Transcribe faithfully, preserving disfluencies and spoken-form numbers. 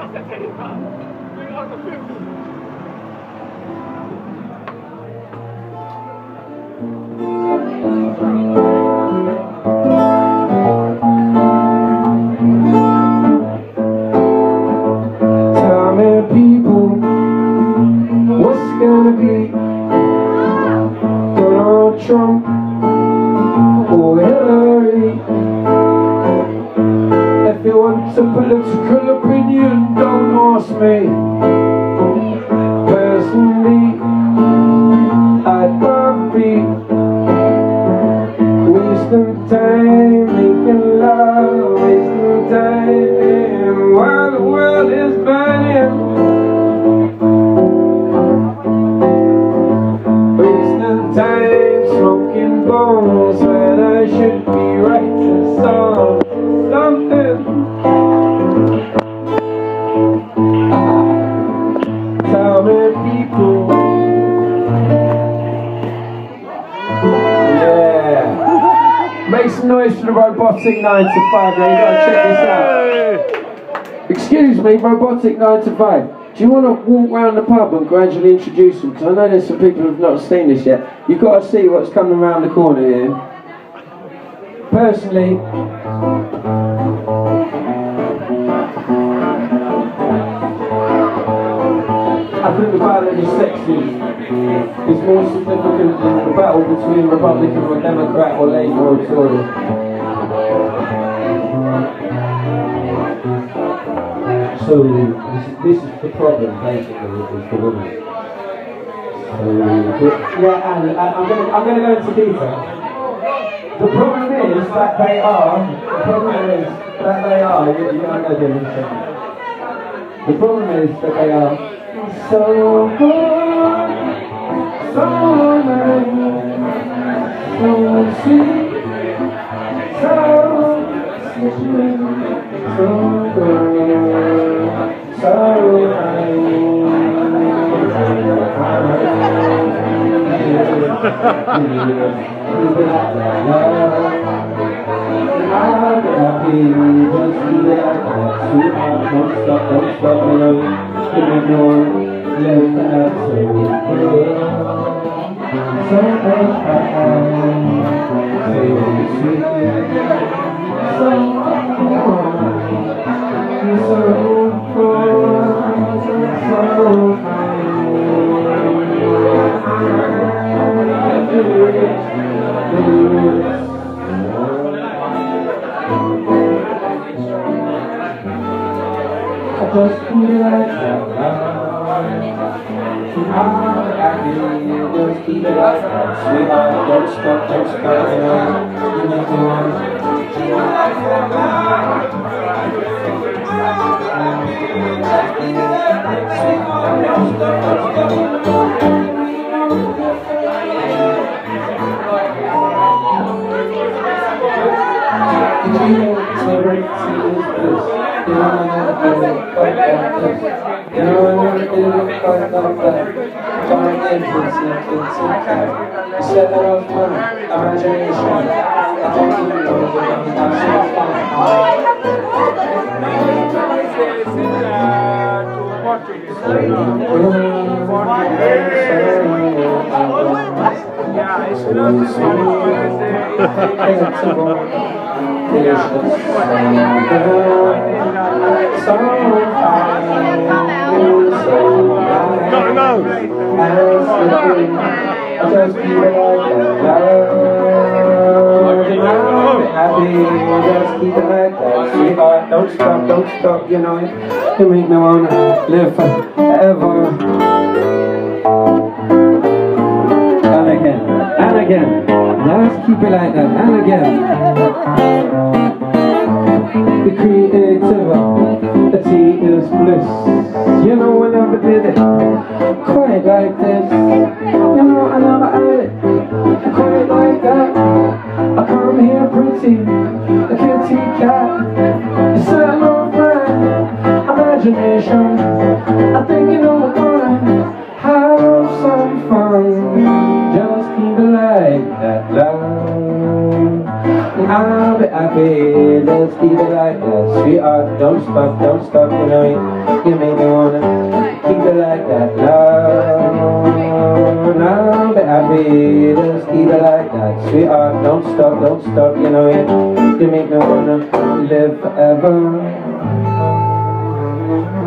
Tell me, people, what's gonna be? Donald Trump or Hillary? If you want some political opinion, don't ask me. Personally, I'd rather be wasting time making love, wasting time while the world is burning, wasting time smoking bones when I should be writing songs. Something. Tell me, people. Yeah. Make some noise for the Robotic nine to five. Now you gotta check this out. Excuse me, Robotic nine to five. Do you want to walk around the pub and gradually introduce them? Because I know there's some people who've not seen this yet. You've got to see what's coming around the corner here. Personally, I think the battle of the sexes is more significant than the battle between Republican or Democrat or Labour or Tory. So this, this is the problem basically, is the woman. So, yeah, and I'm going to I'm going to go into detail. The problem is that they are. The problem is that they are. You, you don't know them. The problem is that they are. So good, so nice, so sweet, so sweet, so good, so I'll be happy, just be there, sweetheart, don't stop, don't stop, you know. Give me more, left out so good. So high, so sweet, so good, so good, so high. I just feel like that. I'm happy, just keep it like that. Sweetheart, don't stop, don't stop, you know. You make me want to. You know, I never did it quite like that. Foreign entrance, entrance, entrance. Set that off my imagination. I don't even know that I'm so fun. Yeah, it's not the same. Gotta go! Happy, just keep it like that. Sweetheart, don't stop, don't stop, you know. You make me wanna live forever. And again, and again. Let's keep it like that, and again. The creativity is bliss. You know, I never did it quite like this. You know, I never had it quite like that. I come here pretty, a kitty cat. You set off my imagination. I think you know we're gonna have some fun. Just keep it like that, love. I'll be happy, let's keep it like that. Sweetheart, don't stop, don't stop, you know you, you make me wanna keep it like that. Love, now baby, let's keep it like that. Sweetheart, don't stop, don't stop, you know you, you make me wanna live forever.